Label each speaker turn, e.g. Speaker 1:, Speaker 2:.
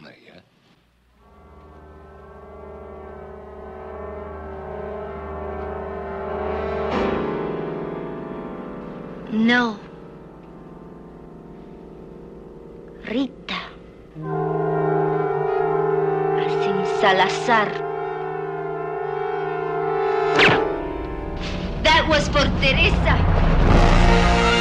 Speaker 1: ella?
Speaker 2: No. Rita. Así Salazar. That was for Teresa.